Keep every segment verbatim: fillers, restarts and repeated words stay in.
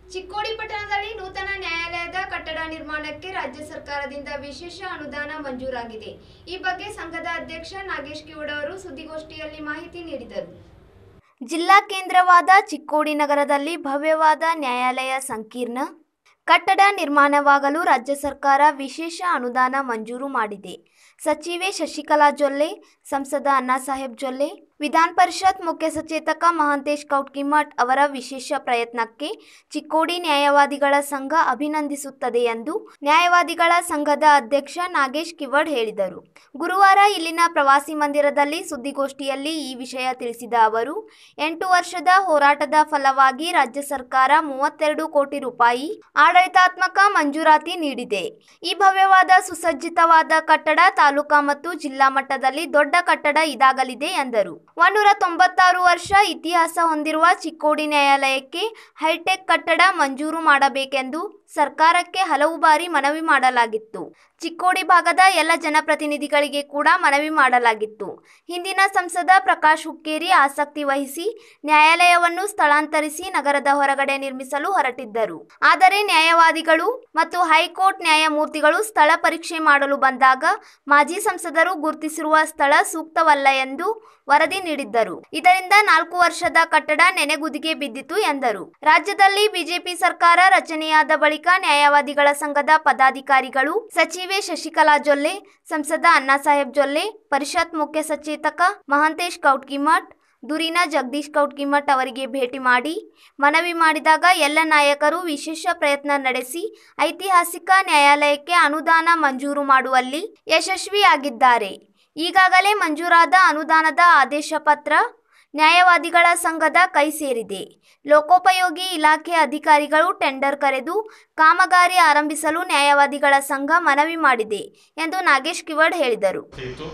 ಚಿಕ್ಕೋಡಿ ಪಟ್ಟಣದಲ್ಲಿ ನೂತನ ನ್ಯಾಯಾಲಯದ ಕಟ್ಟಡ ನಿರ್ಮಾಣಕ್ಕೆ ರಾಜ್ಯ ಸರ್ಕಾರದಿಂದ ವಿಶೇಷ ಅನುದಾನ ಮಂಜೂರಾಗಿದೆ. ಈ ಬಗ್ಗೆ ಸಂಘದ ಅಧ್ಯಕ್ಷ ನಾಗೇಶ್ ಕಿವಡ್ ಅವರು ಸುದ್ದಿಗೋಷ್ಠಿಯಲ್ಲಿ ಮಾಹಿತಿ ನೀಡಿದರು. ಜಿಲ್ಲಾ ಕೇಂದ್ರವಾದ ಚಿಕ್ಕೋಡಿ ನಗರದಲ್ಲಿ ಭವ್ಯವಾದ ನ್ಯಾಯಾಲಯ ಸಂಕೀರ್ಣ ಕಟ್ಟಡ ನಿರ್ಮಾಣವಾಗಲು ರಾಜ್ಯ ಸರ್ಕಾರ ವಿಶೇಷ ಅನುದಾನ ಮಂಜೂರು ಮಾಡಿದೆ. ಸಚಿವೆ ಶಶಿಕಲಾ ಜೊಲ್ಲೆ, ಸಂಸದ ಅಣ್ಣಾಸಾಹೇಬ್ ಜೊಲ್ಲೆ, ವಿಧಾನ ಪರಿಷತ್ ಮುಖ್ಯ ಸಚೇತಕ ಮಹಾಂತೇಶ್ ಕೌಟ್ಕಿಮಠ್ ಅವರ ವಿಶೇಷ ಪ್ರಯತ್ನಕ್ಕೆ ಚಿಕ್ಕೋಡಿ ನ್ಯಾಯವಾದಿಗಳ ಸಂಘ ಅಭಿನಂದಿಸುತ್ತದೆ ಎಂದು ನ್ಯಾಯವಾದಿಗಳ ಸಂಘದ ಅಧ್ಯಕ್ಷ ನಾಗೇಶ್ ಕಿವಡ್ ಹೇಳಿದರು. ಗುರುವಾರ ಇಲ್ಲಿನ ಪ್ರವಾಸಿ ಮಂದಿರದಲ್ಲಿ ಸುದ್ದಿಗೋಷ್ಠಿಯಲ್ಲಿ ಈ ವಿಷಯ ತಿಳಿಸಿದ ಅವರು, ಎಂಟು ವರ್ಷದ ಹೋರಾಟದ ಫಲವಾಗಿ ರಾಜ್ಯ ಸರ್ಕಾರ ಮೂವತ್ತೆರಡು ಕೋಟಿ ರೂಪಾಯಿ ಆಡಳಿತಾತ್ಮಕ ಮಂಜೂರಾತಿ ನೀಡಿದೆ. ಈ ಭವ್ಯವಾದ ಸುಸಜ್ಜಿತವಾದ ಕಟ್ಟಡ ತಾಲೂಕಾ ಮತ್ತು ಜಿಲ್ಲಾ ಮಟ್ಟದಲ್ಲಿ ದೊಡ್ಡ ಕಟ್ಟಡ ಇದಾಗಲಿದೆ ಎಂದರು. ಒಂದೂರ ತೊಂಬತ್ತಾರು ವರ್ಷ ಇತಿಹಾಸ ಹೊಂದಿರುವ ಚಿಕ್ಕೋಡಿ ನ್ಯಾಯಾಲಯಕ್ಕೆ ಹೈಟೆಕ್ ಕಟ್ಟಡ ಮಂಜೂರು ಮಾಡಬೇಕೆಂದು ಸರ್ಕಾರಕ್ಕೆ ಹಲವು ಬಾರಿ ಮನವಿ ಮಾಡಲಾಗಿತ್ತು. ಚಿಕ್ಕೋಡಿ ಭಾಗದ ಎಲ್ಲ ಜನಪ್ರತಿನಿಧಿಗಳಿಗೆ ಕೂಡ ಮನವಿ ಮಾಡಲಾಗಿತ್ತು. ಹಿಂದಿನ ಸಂಸದ ಪ್ರಕಾಶ್ ಹುಕ್ಕೇರಿ ಆಸಕ್ತಿ ವಹಿಸಿ ನ್ಯಾಯಾಲಯವನ್ನು ಸ್ಥಳಾಂತರಿಸಿ ನಗರದ ಹೊರಗಡೆ ನಿರ್ಮಿಸಲು ಹೊರಟಿದ್ದರು. ಆದರೆ ನ್ಯಾಯವಾದಿಗಳು ಮತ್ತು ಹೈಕೋರ್ಟ್ ನ್ಯಾಯಮೂರ್ತಿಗಳು ಸ್ಥಳ ಪರೀಕ್ಷೆ ಮಾಡಲು ಬಂದಾಗ ಮಾಜಿ ಸಂಸದರು ಗುರುತಿಸಿರುವ ಸ್ಥಳ ಸೂಕ್ತವಲ್ಲ ಎಂದು ವರದಿ ನೀಡಿದ್ದರು. ಇದರಿಂದ ನಾಲ್ಕು ವರ್ಷದ ಕಟ್ಟಡ ನೆನೆಗುದಿಗೆ ಬಿದ್ದಿತು ಎಂದರು. ರಾಜ್ಯದಲ್ಲಿ ಬಿಜೆಪಿ ಸರ್ಕಾರ ರಚನೆಯಾದ ಬಳಿಕ ನ್ಯಾಯವಾದಿಗಳ ಸಂಘದ ಪದಾಧಿಕಾರಿಗಳು ಸಚಿವೆ ಶಶಿಕಲಾ ಜೊಲ್ಲೆ, ಸಂಸದ ಅಣ್ಣಾಸಾಹೇಬ್ ಜೊಲ್ಲೆ, ಪರಿಷತ್ ಮುಖ್ಯ ಸಚೇತಕ ಮಹಾಂತೇಶ್ ಕೌಟ್ಕಿಮಠ್, ದುರಿನ ಜಗದೀಶ್ ಕೌಟ್ಕಿಮಠ್ ಅವರಿಗೆ ಭೇಟಿ ಮಾಡಿ ಮನವಿ ಮಾಡಿದಾಗ ಎಲ್ಲ ನಾಯಕರು ವಿಶೇಷ ಪ್ರಯತ್ನ ನಡೆಸಿ ಐತಿಹಾಸಿಕ ನ್ಯಾಯಾಲಯಕ್ಕೆ ಅನುದಾನ ಮಂಜೂರು ಮಾಡುವಲ್ಲಿ ಯಶಸ್ವಿಯಾಗಿದ್ದಾರೆ. ಈಗಾಗಲೇ ಮಂಜೂರಾದ ಅನುದಾನದ ಆದೇಶ ಪತ್ರ ನ್ಯಾಯವಾದಿಗಳ ಸಂಘದ ಕೈ ಸೇರಿದೆ. ಲೋಕೋಪಯೋಗಿ ಇಲಾಖೆ ಅಧಿಕಾರಿಗಳು ಟೆಂಡರ್ ಕರೆದು ಕಾಮಗಾರಿ ಆರಂಭಿಸಲು ನ್ಯಾಯವಾದಿಗಳ ಸಂಘ ಮನವಿ ಮಾಡಿದೆ ಎಂದು ನಾಗೇಶ್ ಕಿವಡ್ ಹೇಳಿದರು.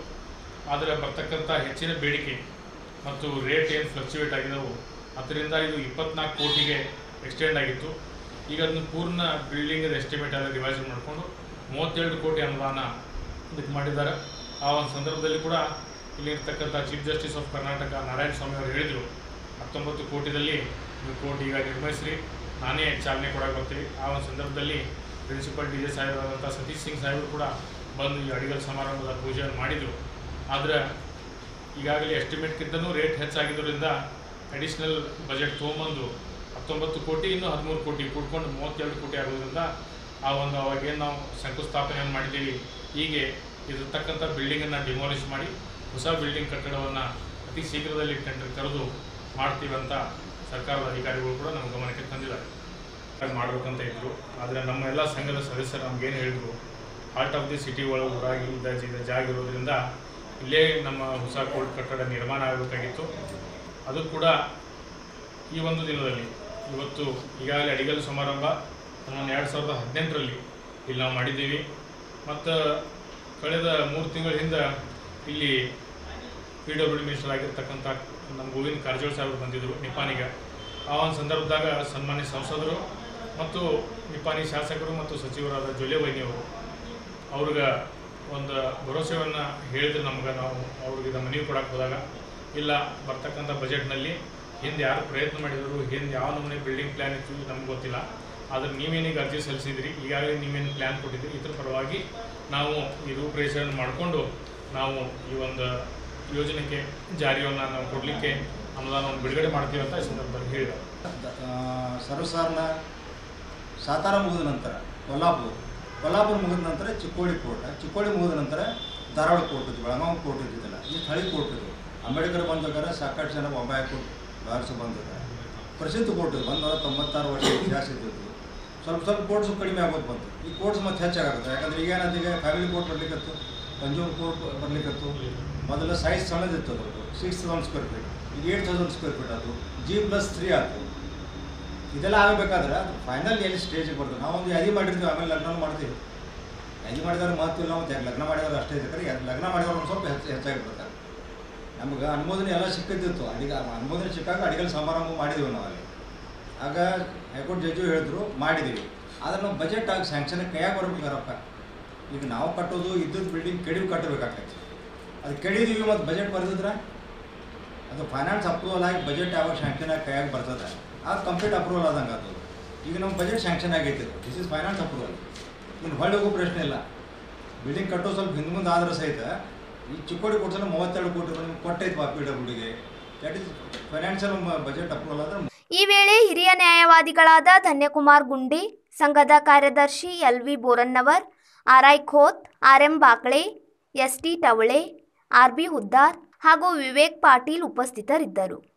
ಆದರೆ ಬರ್ತಕ್ಕಂಥ ಹೆಚ್ಚಿನ ಬೇಡಿಕೆ ಮತ್ತು ರೇಟ್ ಏನು ಫ್ಲಕ್ಚುವೇಟ್ ಆಗಿದ್ದವು, ಅದರಿಂದ ಇದು ಇಪ್ಪತ್ನಾಲ್ಕು ಕೋಟಿಗೆ ಎಕ್ಸ್ಟೆಂಡ್ ಆಗಿತ್ತು. ಈಗ ಅದನ್ನು ಪೂರ್ಣ ಬಿಲ್ಡಿಂಗ್ ಎಸ್ಟಿಮೇಟ್ ಎಲ್ಲ ರಿವೈಸ್ ಮಾಡಿಕೊಂಡು ಮೂವತ್ತೆರಡು ಕೋಟಿ ಅನುದಾನ ಇದಕ್ಕೆ ಮಾಡಿದ್ದಾರೆ. ಆ ಒಂದು ಸಂದರ್ಭದಲ್ಲಿ ಕೂಡ ಇಲ್ಲಿರ್ತಕ್ಕಂಥ chief justice of Karnataka Narayana Swamy ಅವರು ಹೇಳಿದರು, ಹತ್ತೊಂಬತ್ತು ಕೋಟಿದಲ್ಲಿ ನೀವು ಕೋರ್ಟ್ ಈಗ ನಿರ್ಮಿಸ್ರಿ, ನಾನೇ ಚಾಲನೆ ಕೊಡಕ್ಕೆ ಬರ್ತೀವಿ. ಆ ಒಂದು ಸಂದರ್ಭದಲ್ಲಿ ಪ್ರಿನ್ಸಿಪಲ್ ಡಿ ಜೆ ಸಾಹೇಬರಾದಂಥ ಸತೀಶ್ ಸಿಂಗ್ ಸಾಹೇಬರು ಕೂಡ ಬಂದು ಈ ಅಡಿಗಲ್ ಸಮಾರಂಭದ ಪೂಜೆಯನ್ನು ಮಾಡಿದರು. ಆದರೆ ಈಗಾಗಲೇ ಎಸ್ಟಿಮೇಟ್ಗಿಂತನೂ ರೇಟ್ ಹೆಚ್ಚಾಗಿದ್ದರಿಂದ ಅಡಿಷ್ನಲ್ ಬಜೆಟ್ ತೊಗೊಂಬಂದು ಹತ್ತೊಂಬತ್ತು ಕೋಟಿ ಇನ್ನೂ ಹದಿಮೂರು ಕೋಟಿ ಕೂಡ್ಕೊಂಡು ಮೂವತ್ತೆರಡು ಕೋಟಿ ಆಗೋದ್ರಿಂದ ಆ ಒಂದು ಅವಾಗೇನು ನಾವು ಶಂಕುಸ್ಥಾಪನೆಯನ್ನು ಮಾಡಿದ್ದೀವಿ, ಹೀಗೆ ಇರತಕ್ಕಂಥ ಬಿಲ್ಡಿಂಗನ್ನು ಡಿಮಾಲಿಷ್ ಮಾಡಿ ಹೊಸ ಬಿಲ್ಡಿಂಗ್ ಕಟ್ಟಡವನ್ನು ಅತಿ ಶೀಘ್ರದಲ್ಲಿ ಟೆಂಡರ್ ಕರೆದು ಮಾಡ್ತೀವಂತ ಸರ್ಕಾರದ ಅಧಿಕಾರಿಗಳು ಕೂಡ ನಮ್ಮ ಗಮನಕ್ಕೆ ತಂದಿದ್ದಾರೆ. ಮಾಡಬೇಕಂತ ಇದ್ದರು. ಆದರೆ ನಮ್ಮ ಎಲ್ಲ ಸಂಘದ ಸದಸ್ಯರು ನಮಗೇನು ಹೇಳಿದ್ರು, ಹಾರ್ಟ್ ಆಫ್ ದಿ ಸಿಟಿ ಒಳಗೆ ಊರಾಗಿ ಇದ್ದ ಜಾಗ ಇರೋದ್ರಿಂದ ಇಲ್ಲೇ ನಮ್ಮ ಹೊಸ ಕೋರ್ಟ್ ಕಟ್ಟಡ ನಿರ್ಮಾಣ ಆಗಬೇಕಾಗಿತ್ತು. ಅದು ಕೂಡ ಈ ಒಂದು ದಿನದಲ್ಲಿ ಇವತ್ತು ಈಗಾಗಲೇ ಅಡಿಗಲ್ ಸಮಾರಂಭ ನಾನು ಎರಡು ಸಾವಿರದ ಹದಿನೆಂಟರಲ್ಲಿ ಇಲ್ಲಿ ನಾವು ಮಾಡಿದ್ದೀವಿ. ಮತ್ತು ಕಳೆದ ಮೂರು ತಿಂಗಳ ಹಿಂದೆ ಇಲ್ಲಿ ಪಿ ಡಬ್ಲ್ಯೂ ಡಿ ಮಿನಿಸ್ಟರ್ ಆಗಿರ್ತಕ್ಕಂಥ ನಮ್ಮ ಗೋವಿಂದ ಕಾರಜೋಳ ಸಾಹೇಬರು ಬಂದಿದ್ದರು ನಿಪಾನಿಗೆ. ಆ ಒಂದು ಸಂದರ್ಭದಾಗ ಸನ್ಮಾನ್ಯ ಸಂಸದರು ಮತ್ತು ನಿಪಾನಿ ಶಾಸಕರು ಮತ್ತು ಸಚಿವರಾದ ಜೊಲ್ಲೆ ವೈನಿಯವರು ಅವ್ರಿಗೆ ಒಂದು ಭರವಸೆಯನ್ನು ಹೇಳಿದ್ರು ನಮ್ಗೆ. ನಾವು ಅವ್ರಿಗೆ ಇದು ಮನವಿ ಕೊಡಕ್ಕೆ ಹೋದಾಗ, ಇಲ್ಲ ಬರ್ತಕ್ಕಂಥ ಬಜೆಟ್ನಲ್ಲಿ ಹಿಂದೆ ಯಾರು ಪ್ರಯತ್ನ ಮಾಡಿದರು, ಹಿಂದೆ ಯಾವ ನಮೂನೆ ಬಿಲ್ಡಿಂಗ್ ಪ್ಲ್ಯಾನ್ ಇತ್ತು ನಮ್ಗೆ ಗೊತ್ತಿಲ್ಲ, ಆದರೆ ನೀವೇನೀಗ ಅರ್ಜಿ ಸಲ್ಲಿಸಿದ್ರಿ, ಈಗಾಗಲೇ ನೀವೇನು ಪ್ಲ್ಯಾನ್ ಕೊಟ್ಟಿದ್ರಿ, ಇದ್ರ ಪರವಾಗಿ ನಾವು ಈ ರೂಪರೇಷೆಯನ್ನು ಮಾಡಿಕೊಂಡು ನಾವು ಈ ಒಂದು ಯೋಜನೆಗೆ ಜಾರಿಯನ್ನು ನಾವು ಕೊಡಲಿಕ್ಕೆ ಅನುದಾನವನ್ನು ಬಿಡುಗಡೆ ಮಾಡ್ತೀವಿ ಅಂತ ಈ ಸಂದರ್ಭದಲ್ಲಿ ಹೇಳಿದರು. ಸರ್ವಸಾಧಾರಣ ಸಾತಾರ ಮುಗಿದ ನಂತರ ಕೊಲ್ಲಾಪುರ ಕೊಲ್ಲಾಪುರ ಮುಗಿದ ನಂತರ ಚಿಕ್ಕೋಡಿ ಕೋರ್ಟ್, ಚಿಕ್ಕೋಡಿ ಮುಗಿದ ನಂತರ ಧಾರವಾಡ ಕೋರ್ಟ್ ಇತ್ತು, ಬೆಳಗಾವಿ ಕೋರ್ಟ್ ಇದ್ದಿದ್ದಿಲ್ಲ, ಈ ಹಳಿ ಕೋರ್ಟ್ ಇದು. ಅಂಬೇಡ್ಕರ್ ಬಂದಾಗ ಸಾಕಷ್ಟು ಜನ ಬೊಂಬಾಯಿ ಕೋರ್ಟ್ ಬಾರಿಸಿ ಬಂದಿದ್ದಾರೆ. ಪ್ರಸಿದ್ಧ ಕೋರ್ಟ್ ಇದು, ಒಂದು ನೂರ ತೊಂಬತ್ತಾರು ವರ್ಷ ಇತಿಹಾಸ ಇದ್ದಿದ್ದು. ಸ್ವಲ್ಪ ಸ್ವಲ್ಪ ಕೋರ್ಟ್ಸು ಕಡಿಮೆ ಆಗೋದು ಬಂತು. ಈ ಕೋರ್ಟ್ಸ್ ಮತ್ತೆ ಹೆಚ್ಚಾಗುತ್ತೆ, ಯಾಕಂದರೆ ಈಗ ಏನಾದೀಗ ಫ್ಯಾಮಿಲಿ ಕೋರ್ಟ್ ಬರಲಿಕ್ಕತ್ತು, ಪಂಜೂರ್ ಕೋರ್ಟ್ ಬರಲಿಕ್ಕತ್ತು. ಮೊದಲ ಸೈಜ್ ಸಣ್ಣದಿತ್ತು, ಅದ್ರದ್ದು ಸಿಕ್ಸ್ ತೌಸಂಡ್ ಸ್ಕ್ವೇರ್ ಫೀಟ್, ಈಗ ಏಟ್ ತೌಸಂಡ್ ಸ್ಕ್ವೇರ್ ಫೀಟ್ ಆಯಿತು, ಜಿ ಪ್ಲಸ್ ತ್ರೀ ಆಯಿತು. ಇದೆಲ್ಲ ಆಗಬೇಕಾದ್ರೆ ಅದು ಫೈನಲ್ ಎಲ್ಲಿ ಸ್ಟೇಜಿಗೆ ಬರ್ತದೆ. ನಾವೊಂದು ಯಾದಿ ಮಾಡಿರ್ತೀವಿ, ಆಮೇಲೆ ಲಗ್ನ ಮಾಡ್ತೀವಿ. ಯಾದಿ ಮಾಡಿದವ್ರು ಮಹತ್ವ ಇಲ್ಲ, ಮತ್ತು ಲಗ್ನ ಮಾಡಿದವ್ರು ಅಷ್ಟೇ ಇರ್ತಾರೆ. ಲಗ್ನ ಮಾಡಿದವ್ರು ಒಂದು ಸ್ವಲ್ಪ ಹೆಚ್ಚು ಹೆಚ್ಚಾಗಿರ್ತಾರೆ. ನಮ್ಗೆ ಅನುಮೋದನೆ ಎಲ್ಲ ಸಿಕ್ಕಿದ್ದಿತ್ತು. ಅಡಿಗೆ ಅನುಮೋದನೆ ಸಿಕ್ಕಾಗ ಅಡಿಗಲ್ ಸಮಾರಂಭ ಮಾಡಿದ್ವಿ ನಾವು ಅಲ್ಲಿ. ಆಗ ಹೈಕೋರ್ಟ್ ಜಡ್ಜು ಹೇಳಿದ್ರು ಮಾಡಿದ್ದೀವಿ, ಆದರೆ ನಾವು ಬಜೆಟ್ ಆಗಿ ಸ್ಯಾಂಕ್ಷನ್ ಕೈಯಾಗಿ ಬರ್ಬೇಕು ರೊಕ್ಕ. ಈಗ ನಾವು ಕಟ್ಟೋದು ಇದ್ದದ್ದು ಬಿಲ್ಡಿಂಗ್ ಕೆಡಿವಿ ಕಟ್ಟಬೇಕಾಗ್ತೈತಿ. ಅದು ಕೆಡಿದೀವಿ ಮತ್ತು ಬಜೆಟ್ ಬರೆದಿದ್ರೆ ಅದು ಫೈನಾನ್ಸ್ ಅಪ್ರೂವಲ್ ಆಗಿ ಬಜೆಟ್ ಯಾವಾಗ ಸ್ಯಾಂಕ್ಷನ್ ಆಗಿ ಕೈಯಾಗಿ ಬರ್ತದೆ, ಅದು ಕಂಪ್ಲೀಟ್ ಅಪ್ರೂವಲ್ ಆದಂಗೆ ಅದು. ಈಗ ನಮ್ಮ ಬಜೆಟ್ ಸ್ಯಾಂಕ್ಷನ್ ಆಗೈತೆ, ದಿಸ್ ಇಸ್ ಫೈನಾನ್ಸ್ ಅಪ್ರೂವಲ್. ಇನ್ನು ಹೊಳ್ಳಿ ಹೋಗೋ ಪ್ರಶ್ನೆ ಇಲ್ಲ. ಬಿಲ್ಡಿಂಗ್ ಕಟ್ಟೋ ಸ್ವಲ್ಪ ಹಿಂದೆ ಮುಂದೆ ಆದ್ರೆ ಸಹಿತ ಈ ಚಿಕ್ಕೋಡಿ ಕೊಡ್ಸಲು ಮೂವತ್ತೆರಡು ಕೋಟಿ ರೂಪಾಯಿ ನಿಮ್ಗೆ ಕೊಟ್ಟೈತೆ ಪಿ ಡಬ್ಲ್ಯೂ ಡಿಗೆ. That is financial budget approval ಆದ್ರೆ. ಈ ವೇಳೆ ಹಿರಿಯ ನ್ಯಾಯವಾದಿಗಳಾದ ಧನ್ಯಕುಮಾರ್ ಗುಂಡಿ, ಸಂಘದ ಕಾರ್ಯದರ್ಶಿ L V Borannavar, R I Khot, R M Bakle, S T Tawale, R B Huddar ಹಾಗೂ ವಿವೇಕ್ ಪಾಟೀಲ್ ಉಪಸ್ಥಿತರಿದ್ದರು.